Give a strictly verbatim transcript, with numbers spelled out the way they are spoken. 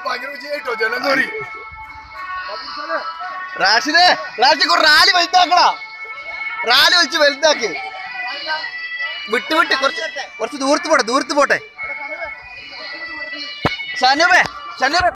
റാഷിദേ Rashid rally വലുതാക്കടാ rally വലിച്ച് വലുതാക്ക് വിട്ട് വിട്ട് കുറച്ച് കുറച്ച് ദൂരത്ത് പോട്ടെ ദൂരത്ത് പോട്ടെ ഷനൂബേ ഷനൂബേ